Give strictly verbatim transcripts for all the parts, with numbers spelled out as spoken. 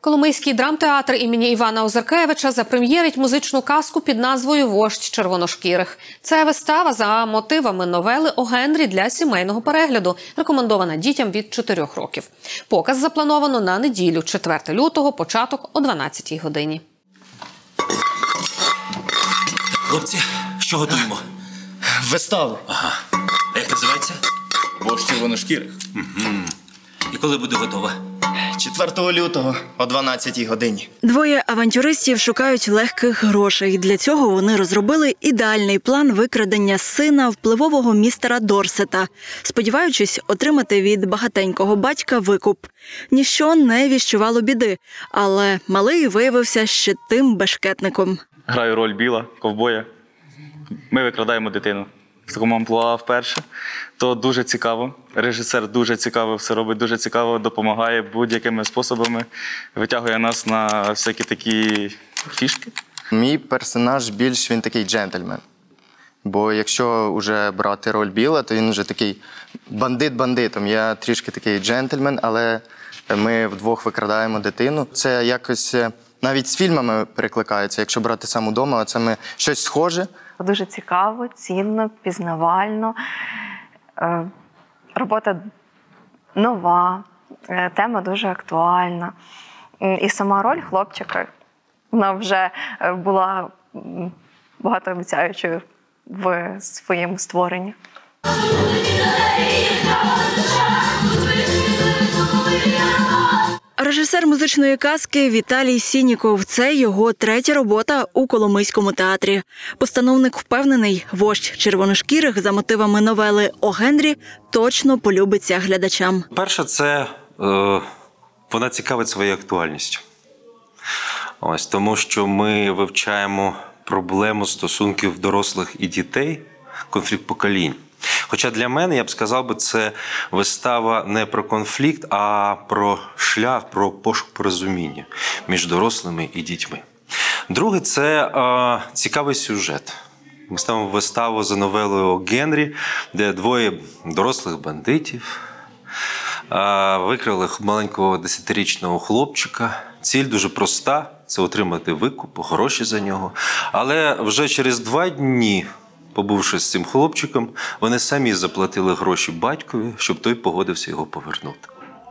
Коломийський драмтеатр імені Івана Озеркевича запрем'єрить музичну казку під назвою «Вождь червоношкірих». Це вистава за мотивами новели о Генрі для сімейного перегляду, рекомендована дітям від чотирьох років. Показ заплановано на неділю, четвертого лютого, початок о дванадцятій годині. Хлопці, що готуємо? Виставу. Ага. А як називається? «Вождь червоношкірих». Угу. І коли буде готова? четвертого лютого о дванадцятій годині. Двоє авантюристів шукають легких грошей. Для цього вони розробили ідеальний план викрадення сина впливового містера Дорсета, сподіваючись отримати від багатенького батька викуп. Ніщо не віщувало біди, але малий виявився ще тим бешкетником. Граю роль Біла, ковбоя. Ми викрадаємо дитину. В такому амплуа вперше. То дуже цікаво. Режисер дуже цікаво все робить, дуже цікаво, допомагає будь-якими способами, витягує нас на всякі такі фішки. Мій персонаж більш він такий джентльмен. Бо якщо вже брати роль Біла, то він вже такий бандит бандитом. Я трішки такий джентльмен, але ми вдвох викрадаємо дитину. Це якось навіть з фільмами перекликається. Якщо брати сам удома, це ми щось схоже. Дуже цікаво, цінно, пізнавально. Робота нова, тема дуже актуальна. І сама роль хлопчика, вона вже була багатообіцяючою в своєму створенні. Режисер музичної казки Віталій Сініков – це його третя робота у Коломийському театрі. Постановник впевнений, «Вождь червоношкірих» за мотивами новели о Генрі точно полюбиться глядачам. Перше, це е, вона цікавить своєю актуальністю. Ось, тому що ми вивчаємо проблему стосунків дорослих і дітей, конфлікт поколінь. Хоча для мене, я б сказав, би, це вистава не про конфлікт, а про шлях, про пошук порозуміння між дорослими і дітьми. Друге – це е, цікавий сюжет. Ми ставимо виставу за новелою о Генрі, де двоє дорослих бандитів е, викрали маленького десятирічного хлопчика. Ціль дуже проста – це отримати викуп, гроші за нього. Але вже через два дні, побувши з цим хлопчиком, вони самі заплатили гроші батькові, щоб той погодився його повернути.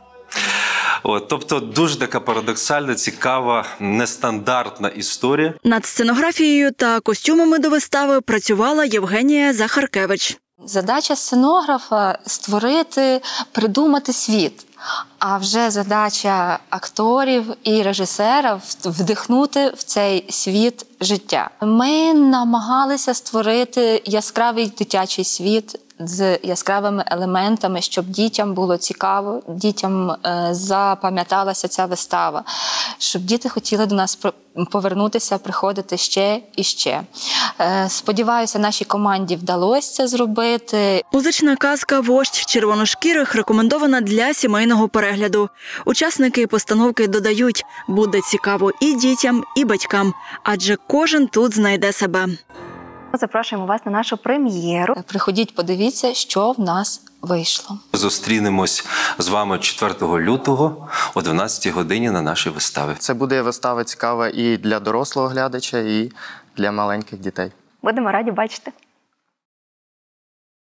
От, тобто дуже така парадоксальна, цікава, нестандартна історія. Над сценографією та костюмами до вистави працювала Євгенія Захаркевич. Задача сценографа – створити, придумати світ. А вже задача акторів і режисера – вдихнути в цей світ життя. Ми намагалися створити яскравий дитячий світ з яскравими елементами, щоб дітям було цікаво, дітям е, запам'яталася ця вистава, щоб діти хотіли до нас повернутися, приходити ще і ще. Е, сподіваюся, нашій команді вдалося це зробити. Музична казка «Вождь червоношкірих» рекомендована для сімейного перегляду. Учасники постановки додають, буде цікаво і дітям, і батькам, адже кожен тут знайде себе. Ми запрошуємо вас на нашу прем'єру. Приходіть, подивіться, що в нас вийшло. Зустрінемось з вами четвертого лютого о дванадцятій годині на нашій виставі. Це буде вистава цікава і для дорослого глядача, і для маленьких дітей. Будемо раді бачити.